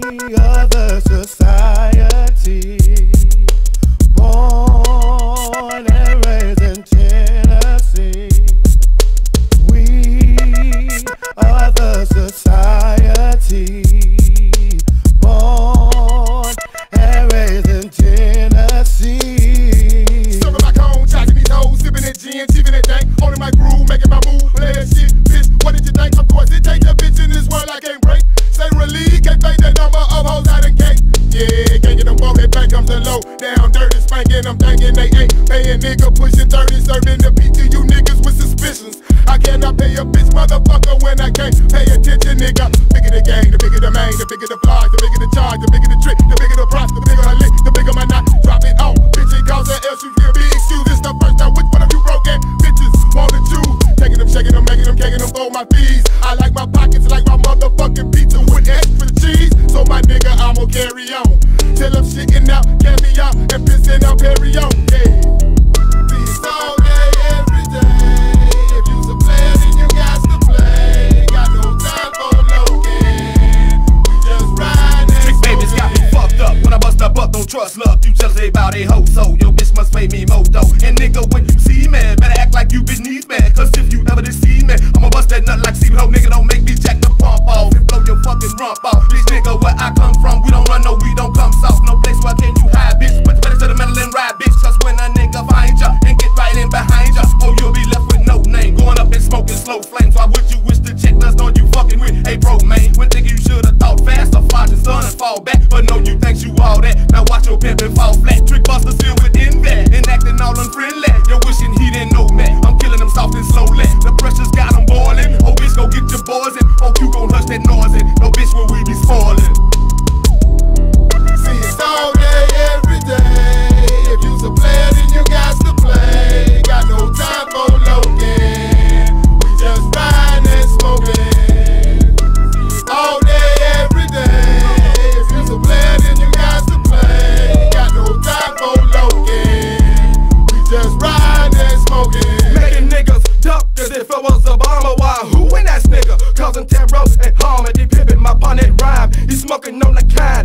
are the society, born and raised in Tennessee. We are the society, born and raised in Tennessee. Serving my cone, charging these hoes, sipping that gin, chipping that dank, holding my groove, making my move, play that shit, bitch. What did you think? Of course it takes a bitch in this world I can't break. Say relief, can't fake the number of hoes I done cake. Yeah, can't get them both, that bank comes a low down, dirty spanking, I'm thinking they ain't paying, nigga pushing 30, serving the beat to you niggas with suspicions. I cannot pay a bitch, motherfucker, when I can't pay attention, nigga. Bigger the gang, the bigger the main, the bigger the flies, the bigger the charge, the bigger the trick, the bigger the props, the bigger her lick, the bigger my knot. Drop it on, bitch, it cause her else you feel big excuse. It's the first time, which one of you broke at bitches wanna choose? Taking them, shaking them, making them, caking them for my fees. I like my pockets like my motherfucking pizza with extra cheese. So my nigga, I'ma carry on till I'm shitting out caviar and pissing out Perry on. Yeah, it's all day, every day. If you's a player, then you got to play. Got no time for looking. We just ride and trick babies got me fucked up. When I bust up, don't trust luck. You jealous about a hoe, so your bitch must pay me more though. And nigga, when you see me, better act like you beneath me. Cause if you ever deceive me, I'ma bust that nut like Steve Ho. Nigga, don't make me jack the pump off and blow your fucking rump off. Bitch, nigga, where I come from, we don't run, no, we don't come soft. No place where can you hide, bitch. Put the better to the metal and ride, bitch. Cause when a nigga find ya and get right in behind ya, oh, you'll be left with no name. Going up and smoking slow flames. Why would you wish the chick nuts on you fucking with a pro man? When thinking you should've thought faster, fought your son and fall back. But no, you think you all that. Now watch your pimpin' fall flat. Trick buster still within that and acting all unfriendly. You're wishing he didn't know that. I'm killing them soft and slowly. The pressure's got them boiling. Oh, bitch, go get your boys in. Oh, you gon' hush that noise in. No, bitch, will we be spoiling? see, it's all day, every day. If you's a player, then you got to play. Got no time for looking. We just riding and smoking. All day, every day. If you's a player, then you got to play. Got no time for looking. We just riding and smoking. Making niggas duck as if it was Obama. Why? Who in that nigga? Causing terror and harm and D-Pimpin my pun and rhyme. He smoking on the kind